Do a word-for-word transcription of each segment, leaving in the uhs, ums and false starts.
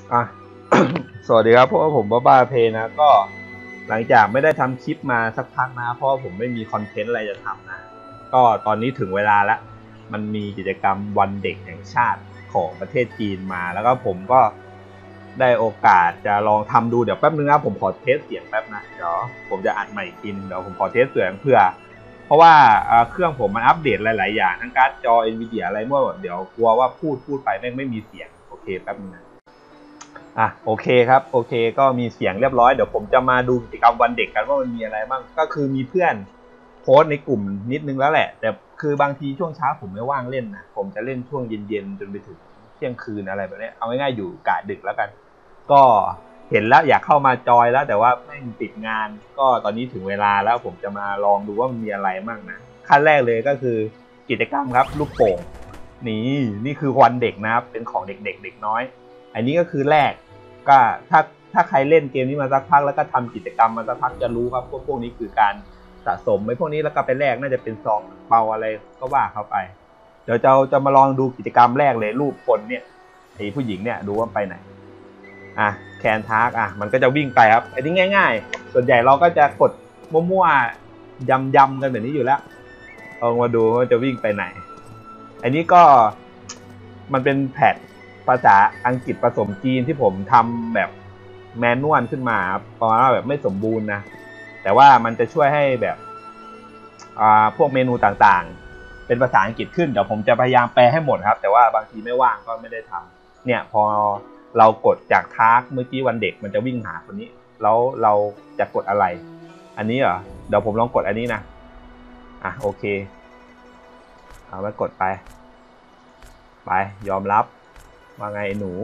อ่ะ สวัสดีครับเพราะว่าผมบ้าบ้าเพนะก็หลังจากไม่ได้ทำคลิปมาสักพักนะเพราะว่าผมไม่มีคอนเทนต์อะไรจะทำนะก็ตอนนี้ถึงเวลาแล้วมันมีกิจกรรมวันเด็กแห่งชาติของประเทศจีนมาแล้วก็ผมก็ได้โอกาสจะลองทำดูเดี๋ยวแป๊บนึงนะผมขอเทสเสียงแป๊บนะเดี๋ยวผมจะอัดใหม่อีกทีนึงเดี๋ยวผมขอเทสเสียงเพื่อเพราะว่าเครื่องผมมันอัปเดตหลายๆอย่างทั้งการ์ดจอ Nvidia อะไรมั่วเดี๋ยวกลัวว่าพูดพูดไปแม่งไม่มีเสียงโอเคแป๊บนึงนะอ่ะโอเคครับโอเคก็มีเสียงเรียบร้อยเดี๋ยวผมจะมาดูกิจกรรมวันเด็กกันว่ามันมีอะไรบ้างก็คือมีเพื่อนโพสในกลุ่มนิดนึงแล้วแหละแต่คือบางทีช่วงเช้าผมไม่ว่างเล่นนะผมจะเล่นช่วงเย็นๆจนไปถึงเที่ยงคืนอะไรแบบนี้เอาง่ายๆอยู่กะดึกแล้วกันก็เห็นแล้วอยากเข้ามาจอยแล้วแต่ว่าไม่ติดงานก็ตอนนี้ถึงเวลาแล้วผมจะมาลองดูว่ามันมีอะไรบ้างนะขั้นแรกเลยก็คือกิจกรรมครับลูกโป่งนี่นี่คือวันเด็กนะครับเป็นของเด็กๆเด็กน้อยอันนี้ก็คือแรกก็ถ้าถ้าใครเล่นเกมนี้มาสักพักแล้วก็ทำกิจกรรมมาสักพักจะรู้ครับพวกพวกนี้คือการสะสมไอ้พวกนี้แล้วก็ไปแลกน่าจะเป็นซองเปาอะไรก็ว่าเข้าไปเดี๋ยวจะจะมาลองดูกิจกรรมแรกเลยรูปคนเนี่ยไอ้ผู้หญิงเนี่ยดูว่าไปไหนอ่ะแคนทาร์กอ่ะมันก็จะวิ่งไปครับไอ้นี่ง่ายๆส่วนใหญ่เราก็จะกดมั่วๆยำๆกันแบบนี้อยู่แล้วลองมาดูว่าจะวิ่งไปไหนอันนี้ก็มันเป็นแพทภาษาอังกฤษผสมจีนที่ผมทำแบบแมนนวลขึ้นมาครับประมาณว่าแบบไม่สมบูรณ์นะแต่ว่ามันจะช่วยให้แบบอ่าพวกเมนูต่างๆเป็นภาษาอังกฤษขึ้นเดี๋ยวผมจะพยายามแปลให้หมดครับแต่ว่าบางทีไม่ว่างก็ไม่ได้ทำเนี่ยพอเรากดจากทาร์กเมื่อกี้วันเด็กมันจะวิ่งหาคนนี้แล้วเราจะกดอะไรอันนี้เหรอเดี๋ยวผมลองกดอันนี้นะอ่ะโอเคเอาไปกดไปไปยอมรับว่าไงหนู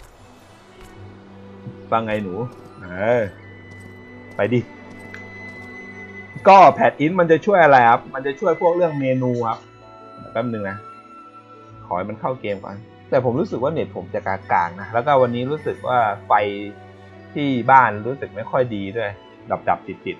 ว่าไงหนูเออไปดิก็แพดอินมันจะช่วยอะไรครับมันจะช่วยพวกเรื่องเมนูครับแป๊บนึงนะขอให้มันเข้าเกมก่อนแต่ผมรู้สึกว่าเน็ตผมจะกลางๆนะแล้วก็วันนี้รู้สึกว่าไฟที่บ้านรู้สึกไม่ค่อยดีด้วยดับๆติด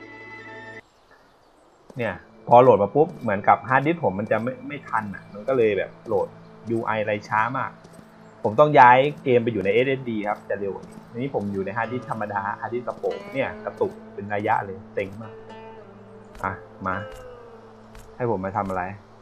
ๆเนี่ยพอโหลดมาปุ๊บเหมือนกับฮาร์ดดิสก์ผมมันจะไม่ไม่ทันอ่ะมันก็เลยแบบโหลด ยู ไอ อะไรช้ามากผมต้องย้ายเกมไปอยู่ใน เอส เอส ดี ครับจะเร็วกว่านี้นี้ผมอยู่ในฮาร์ดดิสก์ธรรมดาฮาร์ดดิสก์กระโปงเนี่ยกระตุกเป็นระยะเลยเซ็งมากอ่ะมาให้ผมมาทำอะไร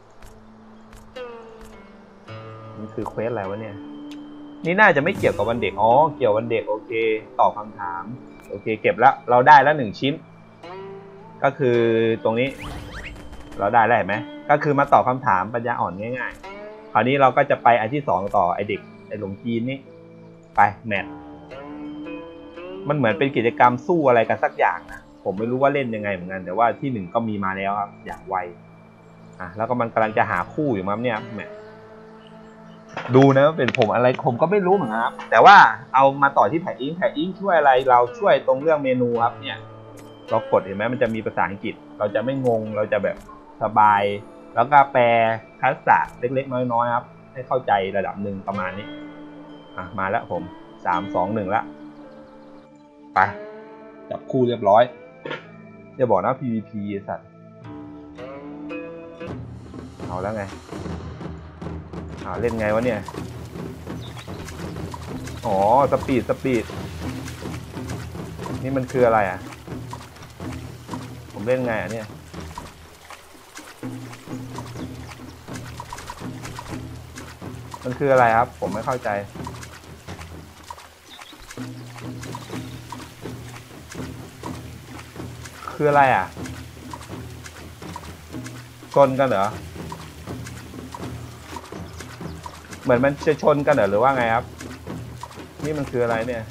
นี่คือเควสอะไรวะเนี่ยนี่น่าจะไม่เกี่ยวกับวันเด็กอ๋อเกี่ยววันเด็กโอเคตอบคำถามโอเคเก็บแล้วเราได้แล้วหนึ่งชิ้นก็คือตรงนี้เราได้แล้วเห็นไหมก็คือมาตอบคำถามปัญญาอ่อนง่ายๆคราวนี้เราก็จะไปอันที่สองต่อไอเด็กไอหลงจีนนี่ไปแมทมันเหมือนเป็นกิจกรรมสู้อะไรกันสักอย่างนะผมไม่รู้ว่าเล่นยังไงเหมือนกันแต่ว่าที่หนึ่งก็มีมาแล้วครับอย่างไวอ่ะแล้วก็มันกำลังจะหาคู่อยู่มั้งเนี่ยแมทดูนะเป็นผมอะไรผมก็ไม่รู้เหมือนกันครับแต่ว่าเอามาต่อที่แพดอิงแพดอิงช่วยอะไรเราช่วยตรงเรื่องเมนูครับเนี่ยเรากดเห็นไหมมันจะมีภาษาอังกฤษเราจะไม่งงเราจะแบบสบายแล้วก็แปลทักษะเล็กๆน้อยๆครับให้เข้าใจระดับหนึ่งประมาณนี้อ่ะมาแล้วผมสามสองหนึ่งแล้วไปจับคู่เรียบร้อยจะบอกนะ พี วี พี สัตว์เอาแล้วไงเอาเล่นไงวะเนี่ยอ๋อสปีดสปีดนี่มันคืออะไรอ่ะผมเล่นไงอ่ะเนี่ยมันคืออะไรครับผมไม่เข้าใจคืออะไรอ่ะชนกันเหรอเหมือนมันจะชนกันเหรอหรือว่าไงครับนี่มันคืออะไรเนี่ย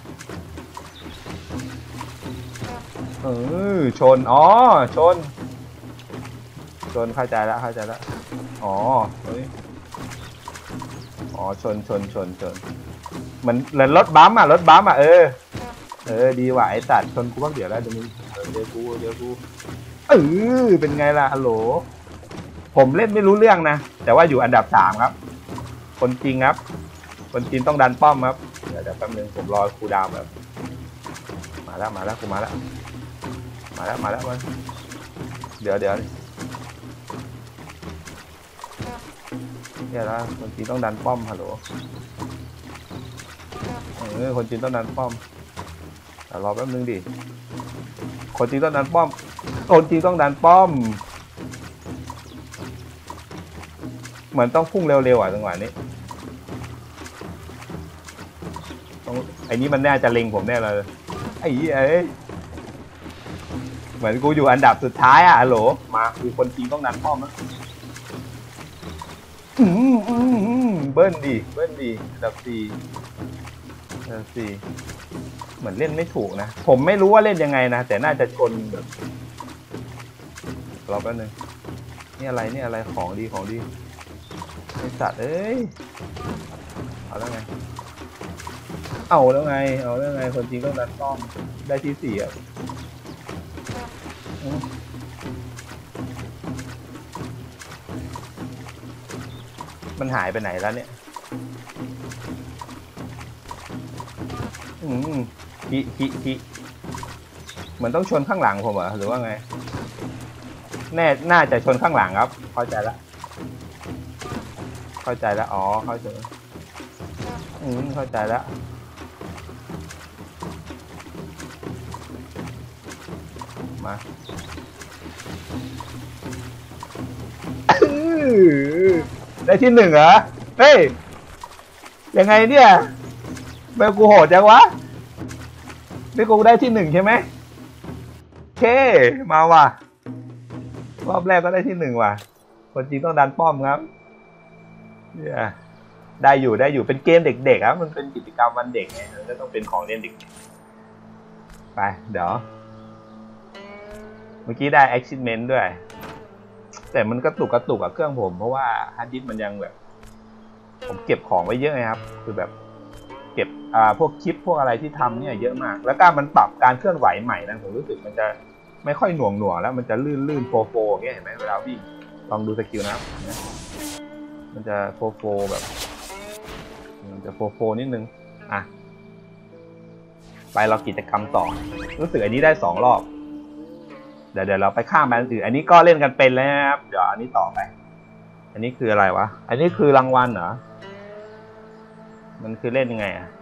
เออชนอ๋อชนชนเข้าใจแล้วเข้าใจแล้วอ๋อเฮ้ยอ๋อชนชนชนชนเหมือนเหมือนรถบัมอ่ะรถบัมอ่ะเออเออดีว่ะไอ้สัตว์ชนกูบ้างเดี๋ยวแล้วเดี๋ยวมึงเดี๋ยวกูเดี๋ยวกูเออเป็นไงล่ะฮัลโหลผมเล่นไม่รู้เรื่องนะแต่ว่าอยู่อันดับสามครับคนจริงครับคนจีนต้องดันป้อมครับเดี๋ยวเดี๋ยวแป๊บนึงผมรอคูดาวแบบมาแล้วมาแล้วกูมาแล้วมาแล้วมาแล้วมาเดี๋ยวเดี๋ยวเนี่ยแล้วคนจีนต้องดันป้อมฮัลโหลเออคนจีนต้องดันป้อมแต่รอแป๊บนึงดิคนจีนต้องดันป้อมคนจีนต้องดันป้อมเหมือนต้องพุ่งเร็วๆอ่ะจังหวะนี้ต้องไอ้นี้มันน่าจะเล็งผมแน่เลยไอ้เอ้ยเหมือนกูอยู่อันดับสุดท้ายอ่ะฮัลโหลมาคือคนจีนต้องดันป้อมนะอืมอืมอืมเบิ้ลดีเบิ้ลดีอันดับสี่อันดับสี่เหมือนเล่นไม่ถูกนะผมไม่รู้ว่าเล่นยังไงนะแต่น่าจะชนแบบรอแป๊บนึงนี่อะไรนี่อะไรของดีของดีไอสัตว์เอ้ยเอาแล้วไงเอาแล้วไงเอาแล้วไงคนจริงต้องดันป้อมได้ที่สี่อ่ะมันหายไปไหนแล้วเนี่ยอืมฮิฮิฮิเหมือนต้องชนข้างหลังผมเหรอหรือว่าไงแน่น่าจะชนข้างหลังครับเข้าใจแล้วเข้าใจแล้วอ๋อเข้าใจอืมเข้าใจแล้วมาได้ที่หนึ่งเหรอเฮ้ยยังไงเนี่ยแม่กูโหดจังวะนี่กูได้ที่หนึ่งใช่ไหมโอเคมาว่ะรอบแรกก็ได้ที่หนึ่งว่ะคนจริงต้องดันป้อมครับเนี่ยได้อยู่ได้อยู่เป็นเกมเด็กๆครับมันเป็นกิจกรรมวันเด็กไงมันก็ต้องเป็นของเล่นเด็กไปเดี๋ยวเมื่อกี้ได้ achievement ด้วยแต่มันกระตุกกระตุกกับเครื่องผมเพราะว่าฮาร์ดดิสก์มันยังแบบผมเก็บของไว้เยอะไงครับคือแบบเก็บอ่าพวกคลิปพวกอะไรที่ทำเนี่ยเยอะมากแล้วการมันปรับการเคลื่อนไหวใหม่นะผมรู้สึกมันจะไม่ค่อยหน่วงหน่วงแล้วมันจะลื่นลื่นโฟโฟเงี้ยเห็นไหมเวลาวิ่งลองดูสกิลนะครับมันจะโฟโฟแบบมันจะโฟโฟนิดนึงอ่ะไปเรากิจกรรมต่อรู้สึกอันนี้ได้สองรอบเดี๋ยวเดี๋ยวเราไปข้ามไปอันอื่นอันนี้ก็เล่นกันเป็นแล้วนะครับเดี๋ยวอันนี้ต่อไปอันนี้คืออะไรวะอันนี้คือรางวัลเหรอมันคือเล่นยังไงอ่ะ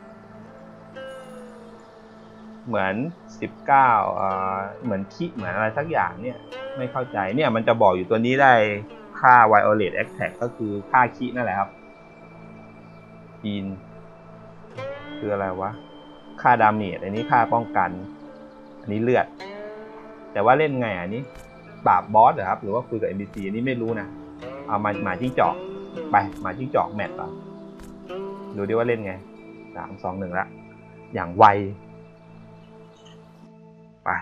เหมือนสิบเก้าอ่าเหมือนคิเหมือนอะไรสักอย่างเนี่ยไม่เข้าใจเนี่ยมันจะบอกอยู่ตัวนี้ได้ค่า Violet Attack ก็คือค่าคินั่นแหละครับจีนคืออะไรวะค่าดาเมจอันนี้ค่าป้องกันอันนี้เลือดแต่ว่าเล่นไงอันนี้ปราบบอสเหรอครับหรือว่าคุยกับ เอ็น พี ซี อันนี้ไม่รู้นะเอามาหมาจิ้งจอกไปหมาจิ้งจอกแมทต่อดูดิว่าเล่นไงสามสองหนึ่งละอย่างไวไป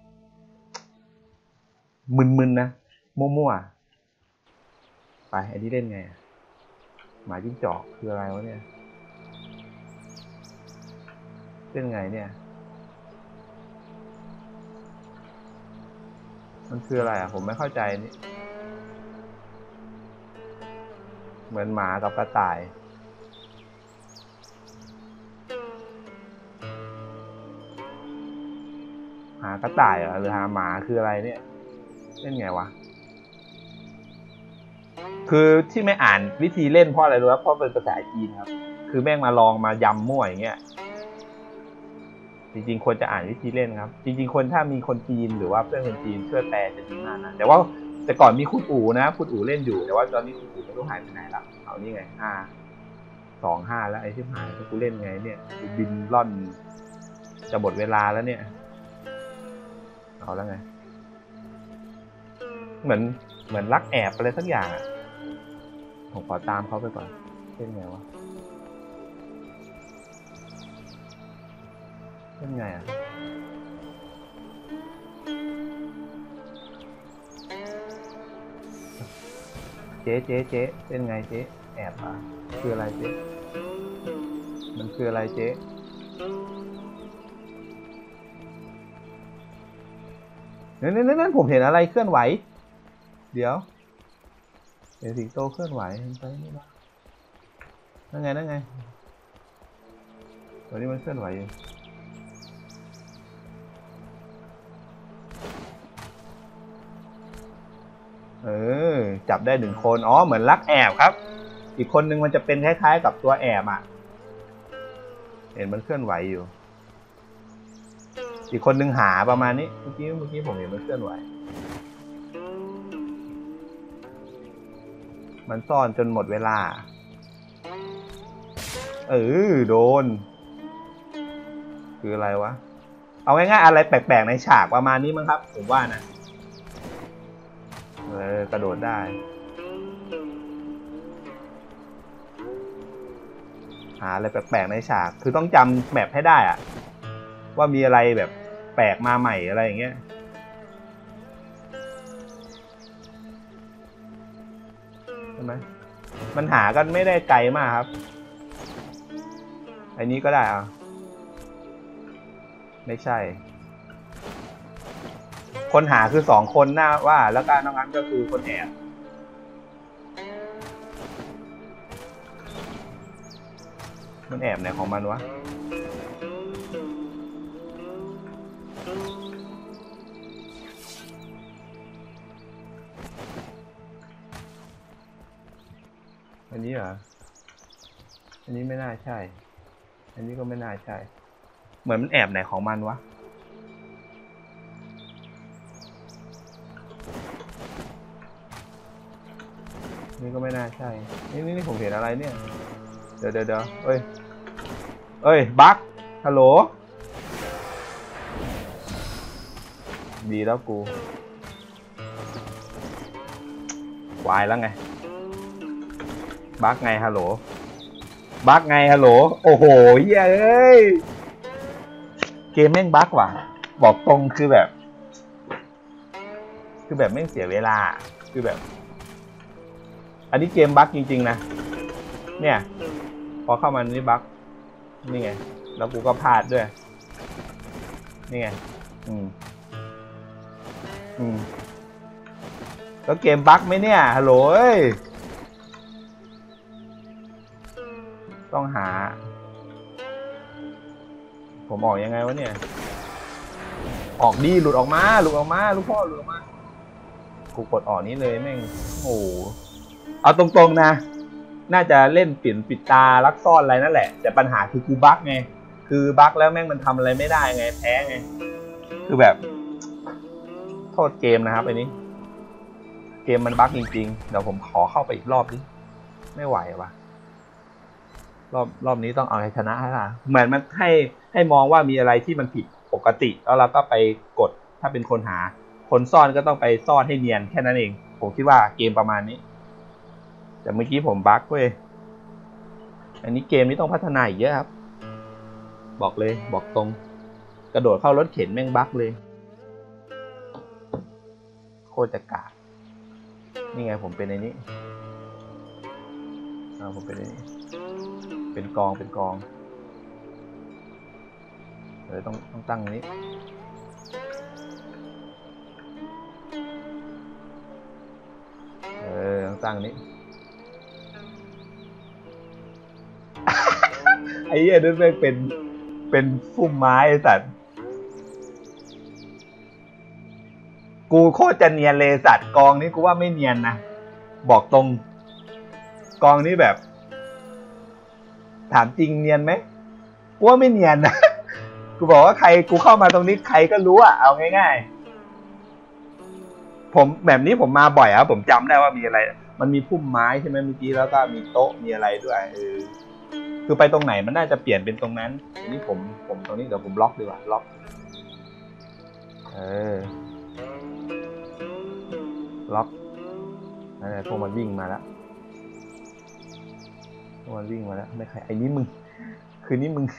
มึนๆนะมั่วๆไปอันนี้เล่นไงหมาจิ้งจอกคืออะไรวะเนี่ยเล่นไงเนี่ยมันคืออะไรอ่ะผมไม่เข้าใจนี่เหมือนหมากับกระต่ายหากระต่ายเหรอหรือหาหมาคืออะไรเนี่ยเล่นไงวะคือที่ไม่อ่านวิธีเล่นเพราะอะไรรู้ไหมเพราะเป็นภาษาจีนครับคือแม่งมาลองมายำมั่วอย่างเงี้ยจริงๆควรจะอ่านวิธีเล่นครับจริงๆคนถ้ามีคนจีนหรือว่าเพื่อนคนจีนช่วยแปลจะดีมากนะแต่ว่าแต่ก่อนมีคุณอู๋นะคุณอู๋เล่นอยู่แต่ว่าตอนนี้คุณอู๋ไม่รู้หายไปไหนแล้วเอานี่ไงห้าสองห้าแล้วไอ้ที่หายกูเล่นไงเนี่ยกูบินล่อนจะหมดเวลาแล้วเนี่ยเอาแล้วไงเหมือนเหมือนลักแอบอะไรสักอย่างอ่ะผมขอตามเขาไปก่อนเล่นไงวะเล่นไงอ่ะเจ๊เจ๊เจ๊เล่นไงเจ๊แอบอ่ะคืออะไรเจ๊มันคืออะไรเจ๊นั่นนั่นนั่นผมเห็นอะไรเคลื่อนไหวเดี๋ยวเห็นสิงโตเคลื่อนไหวไปนี่วะนั่นไงนั่นไงตัวนี้มันเคลื่อนไหวอยู่เออจับได้หนึ่งคนอ๋อเหมือนลักแอบครับอีกคนนึงมันจะเป็นคล้ายๆกับตัวแอบอ่ะเห็นมันเคลื่อนไหวอยู่อีกคนนึงหาประมาณนี้เมื่อกี้เมื่อกี้ผมเห็นมันเคลื่อนไหวมันซ่อนจนหมดเวลาเออโดนคืออะไรวะเอาง่ายๆอะไรแปลกๆในฉากประมาณนี้มั้งครับผมว่านะเออกระโดดได้หาอะไรแปลกๆในฉากคือต้องจำแมปให้ได้อะว่ามีอะไรแบบแปลกมาใหม่อะไรอย่างเงี้ยใช่ไหมมันหากันไม่ได้ไกลมากครับอันนี้ก็ได้อ่ะไม่ใช่คนหาคือสองคนหน้าว่าแล้วการนอกนั้นก็คือคนแอบมันแอบไหนของมันวะอันนี้เหรออันนี้ไม่น่าใช่อันนี้ก็ไม่น่าใช่เหมือนมันแอบไหนของมันวะนี่ก็ไม่น่าใช่นี่นี่นี่ผมเห็นอะไรเนี่ยเดี๋ยวเดี๋ยวเดี๋ยวเอ้ยเอ้ยบั๊กฮัลโหลดีแล้วกูวายแล้วไงบั๊กไงฮัลโหลบั๊กไงฮัลโหลโอ้โหเย้ยเกมแม่งบั๊กว่ะบอกตรงคือแบบคือแบบแม่งเสียเวลาคือแบบอันนี้เกมบั๊กจริงๆนะเนี่ยพอเข้ามานี่บั๊กนี่ไงแล้วกูก็พลาดด้วยนี่ไงอืมอืมแล้วเกมบั๊กไหมเนี่ยฮัลโหลเอ้ยต้องหาผมออกยังไงวะเนี่ยออกดีหลุดออกมาหลุดออกมาลูกพ่อหลุดออกมากูกดออกนี้เลยแม่งโอ้เอาตรงๆนะน่าจะเล่นปิ่นปิดตาลักซ่อนอะไรนั่นแหละแต่ปัญหาคือกูบั๊กไงคือบั๊กแล้วแม่งมันทำอะไรไม่ได้ไงแพ้ไงคือแบบโทษเกมนะครับอันนี้เกมมันบั๊กจริงๆเดี๋ยวผมขอเข้าไปอีกรอบดิไม่ไหวว่ะรอบรอบนี้ต้องเอาให้ชนะให้ได้เหมือนมันให้ให้มองว่ามีอะไรที่มันผิดปกติแล้วเราก็ไปกดถ้าเป็นคนหาคนซ่อนก็ต้องไปซ่อนให้เนียนแค่นั้นเองผมคิดว่าเกมประมาณนี้แต่เมื่อกี้ผมบั๊กเว้ยอันนี้เกมนี้ต้องพัฒนาอีกเยอะครับบอกเลยบอกตรงกระโดดเข้ารถเข็นแม่งบั๊กเลยโคตรจะกากนี่ไงผมเป็นในนี้อ่าผมเป็นในนี้เป็นกองเป็นกองเออต้องต้องตั้งนี้เออต้องตั้งนี้ ไอ้เหี้ยนั่นแม่งเป็นเป็นพุ่มไม้สัตว์กูโคตรจะเนียนเลยสัตว์กองนี้กูว่าไม่เนียนนะบอกตรงกองนี้แบบถามจริงเนียนไหมกูว่าไม่เนียนนะกูบอกว่าใครกูเข้ามาตรงนี้ใครก็รู้อะเอาง่ายๆผมแบบนี้ผมมาบ่อยครับผมจำได้ว่ามีอะไรมันมีพุ่มไม้ใช่ไหมเมื่อกี้แล้วก็มีโต๊ะมีอะไรด้วยเออคือไปตรงไหนมันน่าจะเปลี่ยนเป็นตรงนั้นอันนี้ผมผมตรงนี้เดี๋ยวผมล็อกดีกว่าล็อกเออล็อกอะไรพวกมันวิ่งมาแล้วพวกมันวิ่งมาแล้วไม่ใครไอ้นี่มึงคือนี่มึง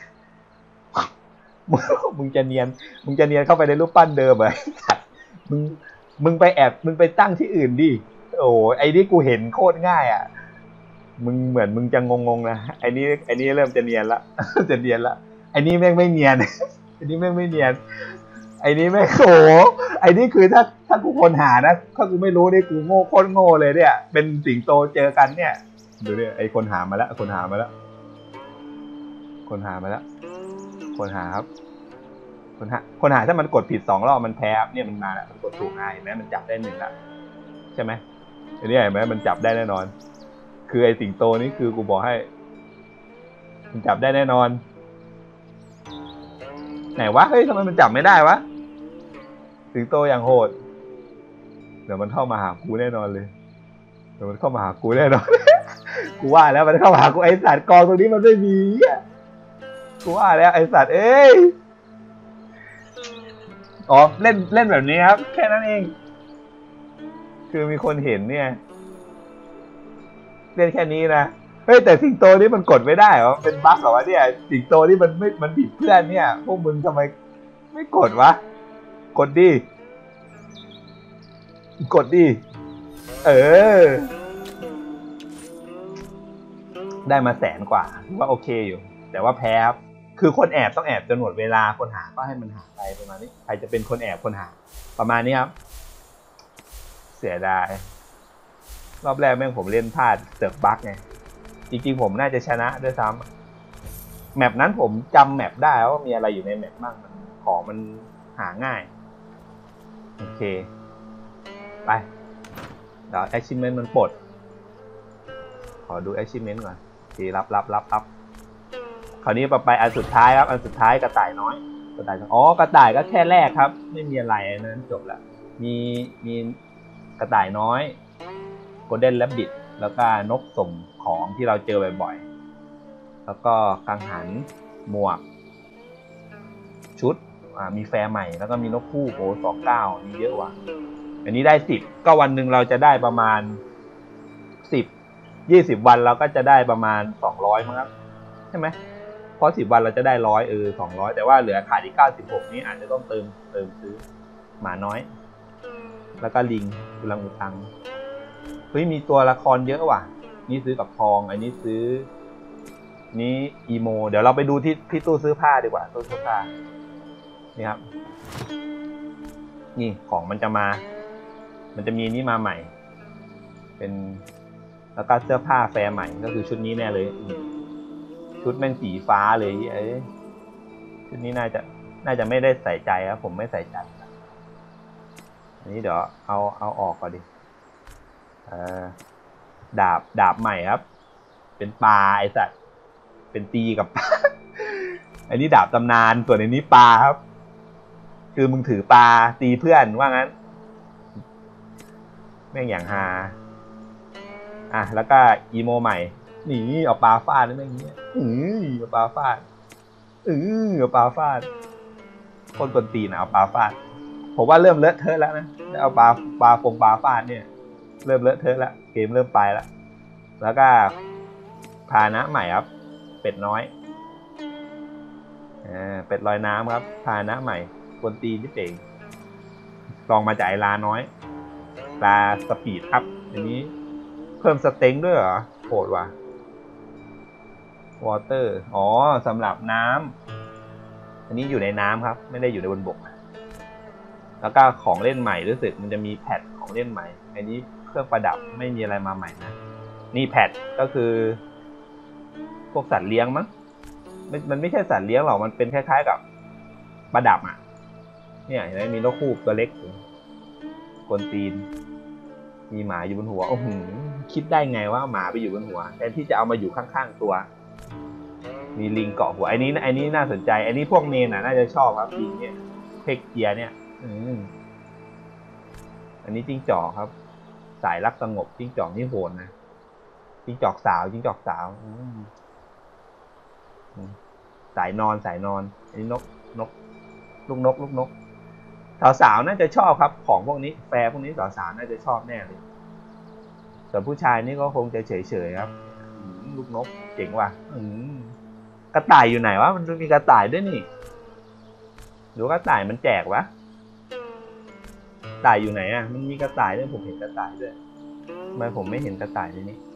มึงจะเนียนมึงจะเนียนเข้าไปในรูปปั้นเดิมเหรอมึงมึงไปแอบมึงไปตั้งที่อื่นดิโอ้ไอ้นี่กูเห็นโคตรง่ายอ่ะมึงเหมือนมึงจะงงๆนะไอ้นี่ไอ้นี่เริ่มจะเนียนละจะเนียนละไอ้นี่แม่งไม่เนียนไอ้นี่แม่งไม่เนียนไอ้นี่แม่งโอ้ไอ้นี่คือถ้าถ้ากูคนหานะถ้ากูไม่รู้นี่กูโง่โคตรโง่เลยเนี่ยเป็นสิงโตเจอกันเนี่ยดูเนี่ยไอ้คนหามาแล้วคนหามาแล้วคนหามาแล้วคนหาครับคนหาคนหาถ้ามันกดผิดสองรอบมันแพ้เนี่ยมันมาแล้วมันกดถูกง่ายเห็นไหมมันจับได้หนึ่งละใช่ไหมอันนี้เห็นไหมมันจับได้แน่นอนคือไอ้สิงโตนี่คือกูบอกให้มันจับได้แน่นอนไหนวะเฮ้ยทำไมมันจับไม่ได้วะสิงโตอย่างโหดเดี๋ยวมันเข้ามาหากูแน่นอนเลยเดี๋ยวมันเข้ามาหากูแน่นอนกูว่าแล้วมันเข้ามาหากูไอสัตว์กองตรงนี้มันไม่มีกูว่าแล้วไอสัตว์เอ้ยอ๋อเล่นเล่นแบบนี้ครับแค่นั้นเองคือมีคนเห็นเนี่ยเล่นแค่นี้นะเฮ้ยแต่สิงโตนี่มันกดไม่ได้เหรอเป็นบั๊กเหรอวะเนี่ยสิงโตนี่มันไม่มันผิดเพื่อนเนี่ยพวกมึงทำไมไม่กดวะกดดิกดดิเออได้มาแสนกว่าว่าโอเคอยู่แต่ว่าแพ้ครับคือคนแอบต้องแอบจนหมดเวลาคนหาก็ให้มันหาไปประมาณนี้ใครจะเป็นคนแอบคนหาประมาณนี้ครับเสียดายรอบแรกแม่งผมเล่นพลาดเสือกบั๊กไงจริงๆผมน่าจะชนะด้วยซ้ำแมปนั้นผมจำแมปได้ว่ามีอะไรอยู่ในแมปบ้างมันของมันหาง่ายโอเคไปเดี๋ยว achievement มันปลดขอดู achievement ก่อนทีรับรับรับรับคราวนี้ไปอันสุดท้ายครับอันสุดท้ายกระต่ายน้อยกระต่ายอ๋อกระต่ายก็แค่แรกครับไม่มีอะไรนั้นจบละมีมีกระต่ายน้อย Golden Rabbit แล้วก็นกส่งของที่เราเจอบ่อยๆแล้วก็กังหันหมวกชุดมีแฟร์ใหม่แล้วก็มีนกคู่โอ้สองเก้านี่เยอะว่ะอันนี้ได้สิบก็วันหนึ่งเราจะได้ประมาณสิบยี่สิบวันเราก็จะได้ประมาณสองร้อยมั้งครับใช่ไหมเพราะสิบวันเราจะได้ร้อยเออสองร้อยแต่ว่าเหลือขาดอีกเก้าสิบหกนี้อาจจะต้องเติมเติมซื้อหมาน้อยแล้วก็ลิงกุลังอุตังเฮ้ยมีตัวละครเยอะว่ะนี่ซื้อกับทองอันนี้ซื้อนี้อีโมเดี๋ยวเราไปดูที่ที่ตู้ซื้อผ้าดีกว่าตู้ซื้อผ้านี่ครับนี่ของมันจะมามันจะมีนี่มาใหม่เป็นแล้วก็เสื้อผ้าแฟร์ใหม่ก็คือชุดนี้แน่เลยชุดแม่งสีฟ้าเลยเอ้ยชุดนี้น่าจะน่าจะไม่ได้ใส่ใจครับผมไม่ใส่ใจอันนี้เดี๋ยวเอาเอาออกก่อนดิเออดาบดาบใหม่ครับเป็นปลาไอ้สัตว์เป็นตีกับปลาอันนี้ดาบตำนานส่วนอันนี้ปลาครับคือมึงถือปลาตีเพื่อนว่างั้นแม่งอย่างฮาอ่ะแล้วก็อีโมใหม่นี่เอาปลาฟาดได้ไหมอย่างเงี้ยอือเอาปลาฟาดอือเอาปลาฟาดคนกวนตีนเอาปลาฟาดผมว่าเริ่มเลอะเทอะแล้วนะเอาปลาปลาฟงปลาฟาดเนี่ยเริ่มเลอะเทอะแล้วเกมเริ่มไปแล้วแล้วก็พานะใหม่ครับเป็ดน้อยอ่าเป็ดลอยน้ำครับพานะใหม่กวนตีนที่เป่งลองมาจากไอลาน้อยลาสปีดครับอันนี้เพิ่มสเต็งด้วยเหรอโหดว่ะวอเตอร์อ๋อสำหรับน้ำอันนี้อยู่ในน้ำครับไม่ได้อยู่ในบนบกแล้วก็ของเล่นใหม่รู้สึกมันจะมีแพดของเล่นใหม่อันนี้เครื่องประดับไม่มีอะไรมาใหม่นะนี่แพดก็คือพวกสัตว์เลี้ยงมั้งมันไม่ใช่สัตว์เลี้ยงหรอกมันเป็นคล้ายๆกับประดับอ่ะเนี่ยเห็นไหมมีนกคูกตัวเล็กกวนตีนมีหมาอยู่บนหัวโอ้โหคิดได้ไงว่าหมาไปอยู่บนหัวแทนที่จะเอามาอยู่ข้างๆตัวมีลิงเกาะหัวไอ้นี้ไอ้นี้น่าสนใจไอ้นี้พวกเมนน่ะน่าจะชอบครับลิงเนี่ยเพกเกียเนี่ยอืมอันนี้จิ้งจอกครับสายรักสงบจิ้งจอกนี่โหดนะจิ้งจอกสาวจิ้งจอกสาวสายนอนสายนอนอันนี้นกนกลูกนกลูกนกสาวๆน่าจะชอบครับของพวกนี้แฟร์พวกนี้สาวๆน่าจะชอบแน่เลยส่วนผู้ชายนี่ก็คงจะเฉยๆครับลูกนกเจ๋งว่ะกระต่ายอยู่ไหนวะมันมีกระต่ายด้วยนี่หรือว่ากระต่ายมันแจกวะกระต่ายอยู่ไหนอ่ะมันมีกระต่ายด้วยผมเห็นกระต่ายด้วยทำไมผมไม่เห็นกระต่ายในนี้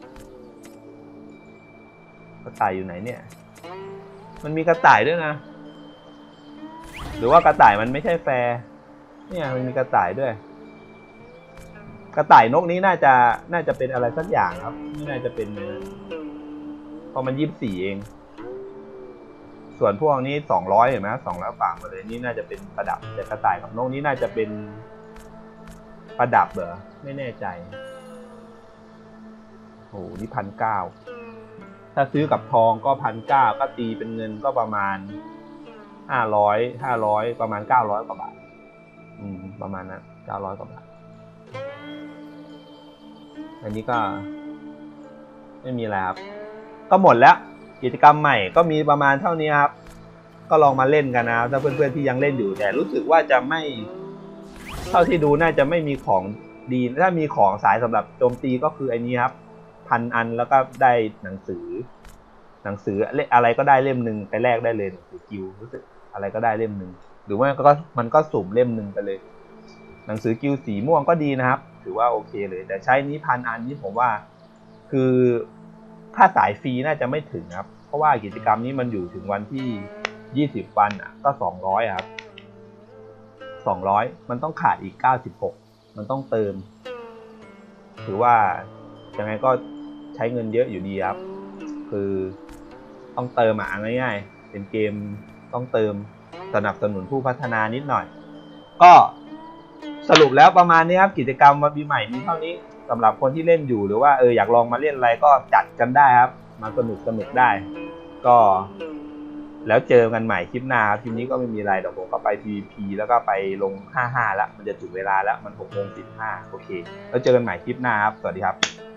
กระต่ายอยู่ไหนเนี่ยมันมีกระต่ายด้วยนะหรือว่ากระต่ายมันไม่ใช่แฟร์เนี่ยมันมีกระต่ายด้วยกระต่ายนกนี้น่าจะน่าจะเป็นอะไรสักอย่างครับไม่น่าจะเป็นเพราะมันยี่สิบสี่เองส่วนพวกนี้สองร้อยเห็นไหมสองร้อยฝากมาเลยนี่น่าจะเป็นประดับแต่กระต่ายกับนกนี้น่าจะเป็นประดับเหรอไม่แน่ใจโอ้นี่พันเก้าถ้าซื้อกับทองก็พันเก้าก็ตีเป็นเงินก็ประมาณห้าร้อยห้าร้อยประมาณเก้าร้อยกว่าบาทอืมประมาณนั้นเก้าร้อยกว่าบาทอันนี้ก็ไม่มีอะไรครับก็หมดแล้วกิจกรรมใหม่ก็มีประมาณเท่านี้ครับก็ลองมาเล่นกันนะครับถ้าเพื่อนๆที่ยังเล่นอยู่แต่รู้สึกว่าจะไม่เท่าที่ดูน่าจะไม่มีของดีถ้ามีของสายสำหรับโจมตีก็คือไอ้นี้ครับพันอันแล้วก็ได้หนังสือหนังสืออะไรก็ได้เล่มหนึ่งไปแลกได้เลยหนังสือกิลรู้สึกอะไรก็ได้เล่มหนึ่งหรือว่าก็มันก็สุ่มเล่มหนึ่งไปเลยหนังสือกิลสีม่วงก็ดีนะครับถือว่าโอเคเลยแต่ใช้นี้พันอันนี้ผมว่าคือถ้าสายฟรีน่าจะไม่ถึงครับเพราะว่ากิจกรรมนี้มันอยู่ถึงวันที่ยี่สิบวันอ่ะก็สองร้อยครับสองร้อยมันต้องขาดอีกเก้าสิบหกมันต้องเติมถือว่ายังไงก็ใช้เงินเยอะอยู่ดีครับคือต้องเติมอ่ะง่ายๆเป็นเกมต้องเติมสนับสนุนผู้พัฒนานิดหน่อยก็สรุปแล้วประมาณนี้ครับกิจกรรมวันปีใหม่มีเท่านี้สำหรับคนที่เล่นอยู่หรือว่าเอออยากลองมาเล่นอะไรก็จัดกันได้ครับมาสนุกสนุกได้ก็แล้วเจอกันใหม่คลิปหน้าคลิปนี้ก็ไม่มีอะไรเดี๋ยวผมก็ไป พี วี พี แล้วก็ไปลงห้าสิบห้าแล้วมันจะถึงเวลาแล้วมันหกโมงสิบห้าโอเคแล้วเจอกันใหม่คลิปหน้าครับสวัสดีครับ